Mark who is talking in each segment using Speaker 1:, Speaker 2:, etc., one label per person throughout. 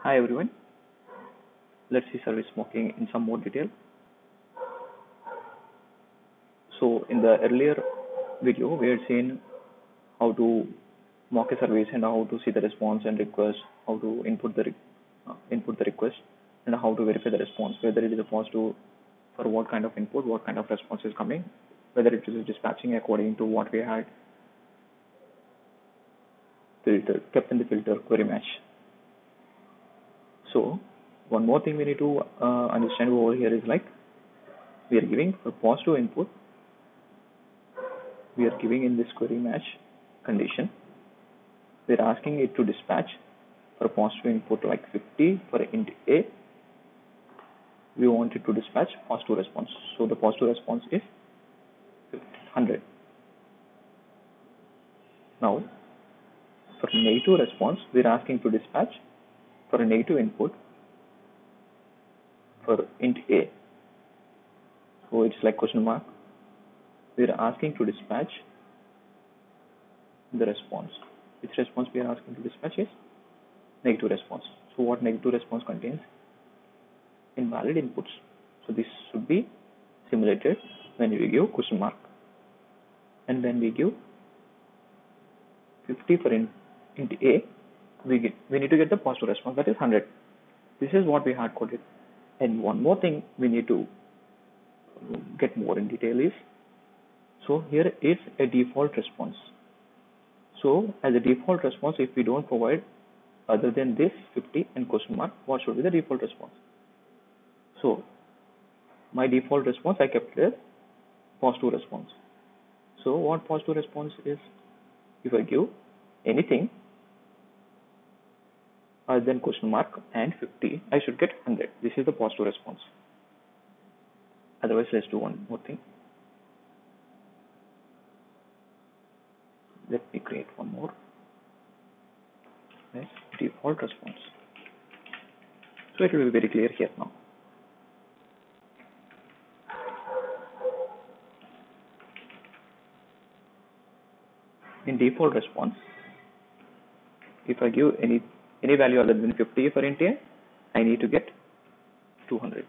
Speaker 1: Hi everyone, let's see service mocking in some more detail. So in the earlier video, we had seen how to mock a service and how to see the response and request, how to input the request, and how to verify the response, whether it is a positive for what kind of input, what kind of response is coming, whether it is dispatching according to what we had kept in the filter query match. So one more thing we need to understand over here is like we are giving for positive input, we are giving in this query match condition, we are asking it to dispatch for positive input like 50 for int A. We want it to dispatch positive response. So the positive response is 100. Now for negative response, we are asking to dispatch for a negative input for int A. So it's like question mark. We are asking to dispatch the response. Which response we are asking to dispatch is negative response. So what negative response contains? Invalid inputs. So this should be simulated when we give question mark. And when we give 50 for int A, we need to get the positive response, that is 100. This is what we hard coded. And one more thing we need to get more in detail is, so here is a default response. So as a default response, if we don't provide other than this 50 and question mark, what should be the default response? So my default response, I kept it as positive response. So what positive response is? If I give anything other than question mark and 50, I should get 100. This is the positive response. Otherwise, let's do one more thing. Let me create one more. Nice. Default response. So it will be very clear here now. In default response, if I give any value other than 50 for int A, I need to get 200.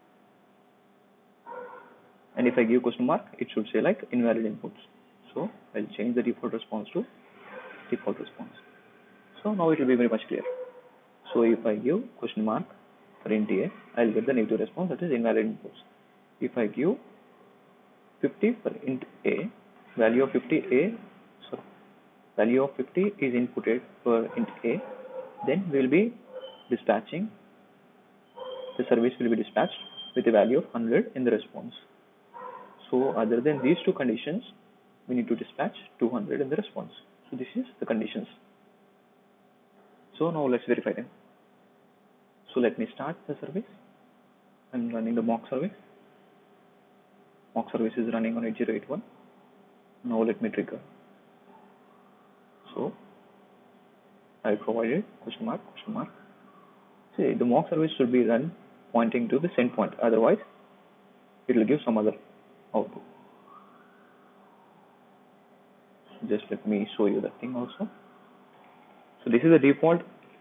Speaker 1: And if I give question mark, it should say like invalid inputs. So I'll change the default response to default response. So now it will be very much clear. So if I give question mark for int A, I'll get the negative response, that is invalid inputs. If I give 50 for int A, value of 50 is inputted for int A, then we'll be dispatching, the service will be dispatched with a value of 100 in the response. So other than these two conditions, we need to dispatch 200 in the response. So this is the conditions. So now let's verify them. So let me start the service. I'm running the mock service. Mock service is running on 8081. Now let me trigger. So I provided question mark. See, the mock service should be run pointing to the send point. Otherwise, it will give some other output. Just let me show you that thing also. So this is the default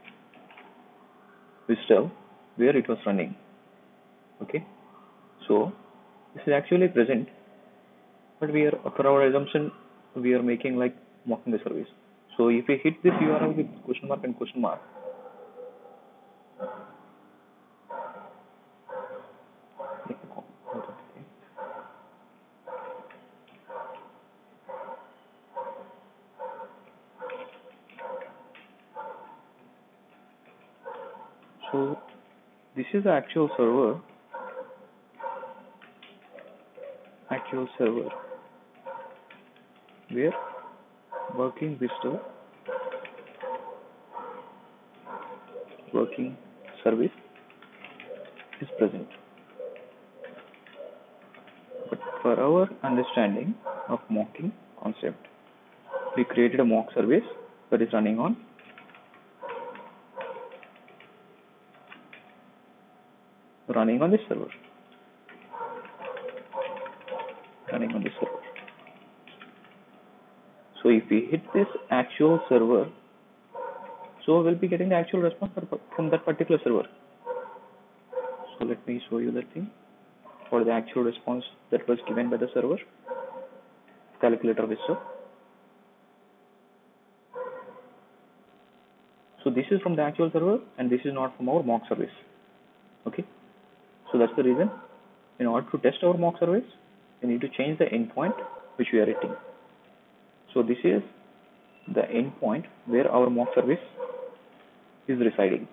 Speaker 1: WSDL where it was running. Okay. So this is actually present, but we are, for our assumption, we are making like mocking the service. So if we hit this URL with question mark and question mark, so this is the actual server where working WSDL, working service is present. But for our understanding of mocking concept, we created a mock service that is running on this server. So if we hit this actual server, So we'll be getting the actual response from that particular server. So let me show you the thing for the actual response that was given by the server. Calculator Vista. So this is from the actual server and this is not from our mock service. Okay. So that's the reason. In order to test our mock service, we need to change the endpoint which we are hitting. So this is the endpoint where our mock service is residing.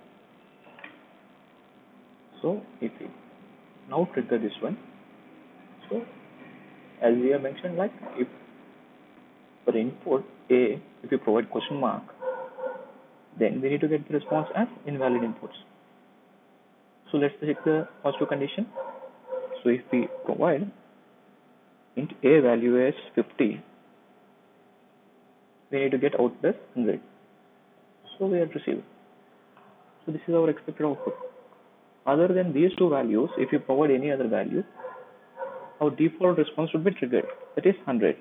Speaker 1: So if we now trigger this one, so as we have mentioned, like if for input A, if you provide question mark, then we need to get the response as invalid inputs. So let's check the positive condition. So if we provide int A value as 50, we need to get output as 100. So we have received. So this is our expected output. Other than these two values, if you provide any other value, our default response would be triggered. That is 100.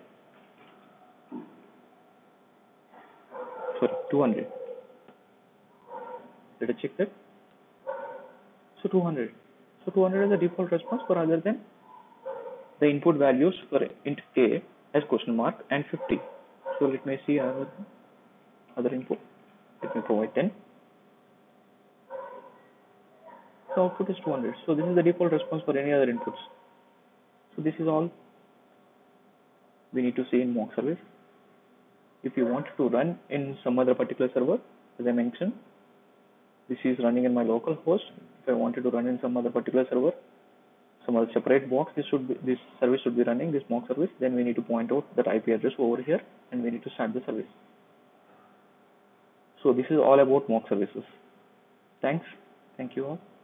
Speaker 1: Sorry, 200. Let us check that. So 200. So 200 is the default response for other than the input values for int A as question mark and 50. So let me see other input. Let me provide 10. So output is 200. So this is the default response for any other inputs. So this is all we need to see in mock service. If you want to run in some other particular server, as I mentioned, this is running in my local host. If I wanted to run in some other particular server, some other separate box, this service should be running, this mock service, then we need to point out that IP address over here and we need to start the service. So this is all about mock services. Thank you all.